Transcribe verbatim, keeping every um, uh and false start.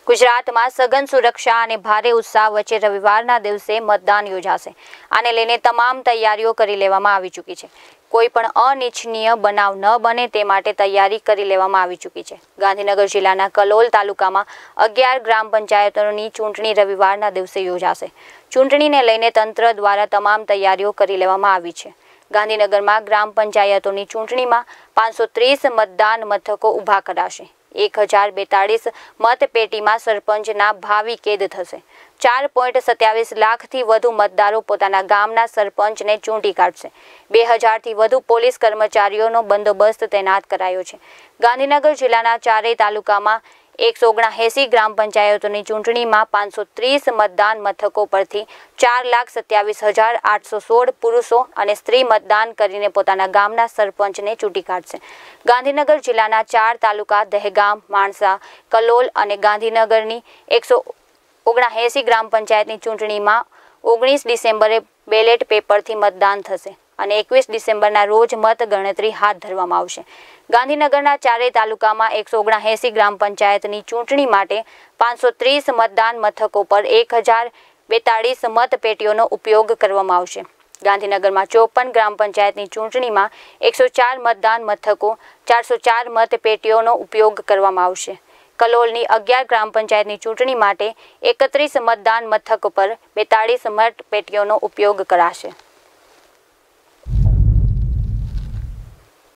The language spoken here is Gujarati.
ગુજરાતમાં સઘન સુરક્ષા અને ભારે ઉત્સાહ વચ્ચે રવિવારના દિવસે મતદાન યોજાશે। આને લઈને તમામ તૈયારીઓ કરી લેવામાં આવી ચૂકી છે। કોઈ પણ અનિચ્છનીય બનાવ ન બને તે માટે તૈયારી કરી લેવામાં આવી ચૂકી છે। ગાંધીનગર જિલ્લાના કલોલ તાલુકામાં અગિયાર ગ્રામ પંચાયતોની ચૂંટણી રવિવારના દિવસે યોજાશે। ચૂંટણીને લઈને તંત્ર દ્વારા તમામ તૈયારીઓ કરી લેવામાં આવી છે। ગાંધીનગરમાં ગ્રામ પંચાયતોની ચૂંટણીમાં પાંચસો ત્રીસ મતદાન મથકો ઊભા કરાશે। એક હજાર બેતાળીસ મતપેટીમાં સરપંચના ભાવિ કેદ થશે। ચાર પોઈન્ટ સત્યાવીસ લાખથી વધુ મતદારો પોતાના ગામના સરપંચને ચૂંટી કાઢશે। બે હજારથી વધુ પોલીસ કર્મચારીઓનો બંદોબસ્ત તૈનાત કરાયો છે। ગાંધીનગર જિલ્લાના ચારેય તાલુકામાં એકસો ઓગણએંસી ગ્રામ પંચાયતોની ચૂંટણીમાં પાંચસો ત્રીસ મતદાન મથકો પરથી ચાર લાખ સત્યાવીસ હજાર આઠસો સોળ પુરુષો અને સ્ત્રી મતદાન કરીને પોતાના ગામના સરપંચને ચૂંટી કાઢશે। ગાંધીનગર જિલ્લાના ચાર તાલુકા દહેગામ, માણસા, કલોલ અને ગાંધીનગરની એકસો ઓગણએંસી ગ્રામ પંચાયતની ચૂંટણીમાં ઓગણીસ ડિસેમ્બરે બેલેટ પેપરથી મતદાન થશે અને એકવીસ ડિસેમ્બરના રોજ મત ગણતરી હાથ ધરવામાં આવશે। ગાંધીનગરના ચારેય તાલુકામાં એકસો ઓગણએંસી ગ્રામ પંચાયતની ચૂંટણી માટે પાંચસો ત્રીસ મતદાન મથકો પર એક હજાર બેતાળીસ મતપેટીઓનો ઉપયોગ કરવામાં આવશે। ગાંધીનગરમાં ચોપન ગ્રામ પંચાયતની ચૂંટણીમાં એકસો ચાર મતદાન મથકો ચારસો ચાર મતપેટીઓનો ઉપયોગ કરવામાં આવશે। કલોલની અગિયાર ગ્રામ પંચાયતની ચૂંટણી માટે એકત્રીસ મતદાન મથકો પર બેતાળીસ મતપેટીઓનો ઉપયોગ કરાશે।